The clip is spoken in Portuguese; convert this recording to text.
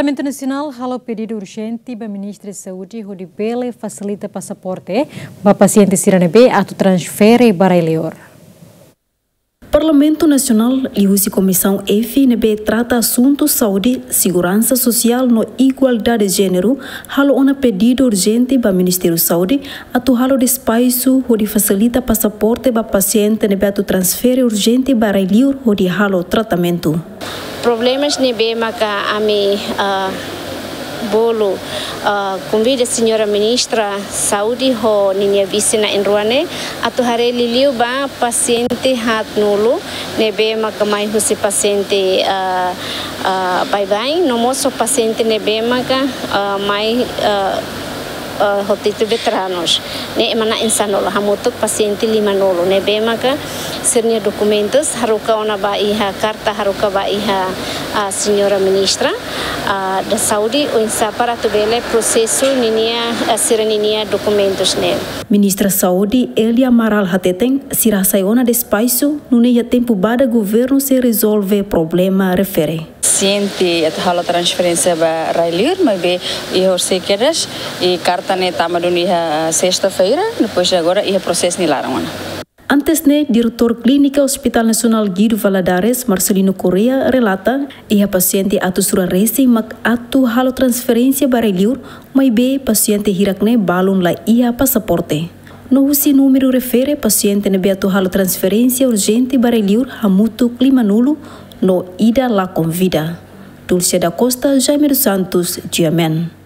Parlamento Nacional halo pedido urgente para Ministra da Saúde Rodibele facilita passaporte para paciente siranebe atau transfere para Elior. Parlamento Nacional e a Comissão FNB trata assuntos saúde, segurança social e igualdade de gênero, halo uma pedido urgente para o Ministério da Saúde, atu halo despaço onde facilita passaporte para paciente nebe atu transfere urgente para Elior onde halo tratamento. Problemas nebe maka ami bolo convida a senhora ministra saúde ho ninia visina enruane atu hare liliu ba paciente hat nulo nebe maka mai husi paciente bye bye no moço paciente nebe maka mai hotitu veteranos ne mana insanola hamutuk paciente limanolo nebe maka sernia documentos haruka ona ba iha carta haruka ba iha a senhora ministra da saúde o insa para tubele processo ninia serenia documentos ne Ministra Saúde Elia Amaral Hateteng sirasaiona despaço no ia tempo bada governo se resolve problema refere paciente halo transferência para Railir mas be e horse quedas e carta ne tamaduni sexta-feira depois agora e processo ni larangona. Antes ne, diretor clínica Hospital Nacional Guido Valadares, Marcelino Correa, relata que a paciente atu sura racing mak atu halo transferência para Elior, mas be paciente hirakne balon la ia passaporte. No usi número refere paciente ne be atu halo transferência urgente para Elior, hamutu clima nulo, no ida la convida. Dulce da Costa, Jaime dos Santos, Diamen.